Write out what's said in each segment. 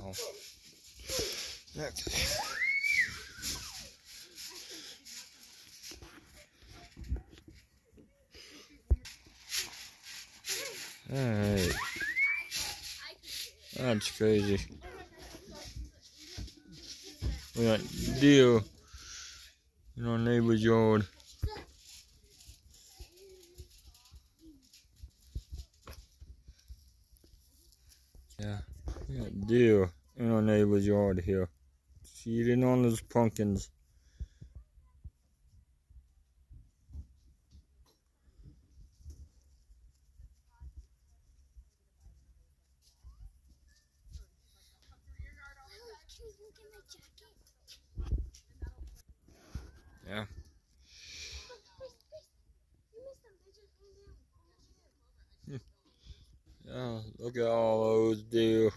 Oh. Next. Alright. That's crazy. We got deer in our neighbor's yard. Yeah, we got deer in our neighbor's yard here. Feeding on those pumpkins. Yeah. Yeah, look at all those deer.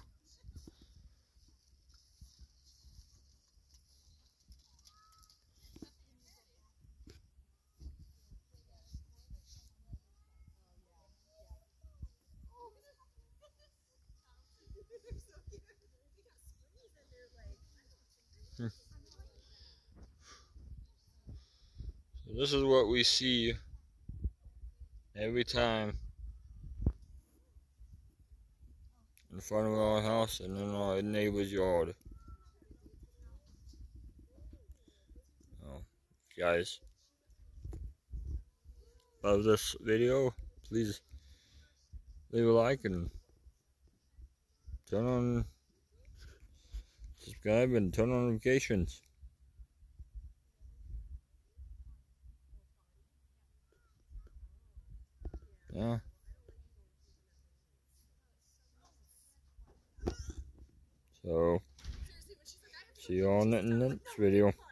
So this is what we see every time in front of our house and in our neighbor's yard. Oh, guys, love this video, please leave a like and subscribe and turn on notifications. Yeah. So, see you on the next video.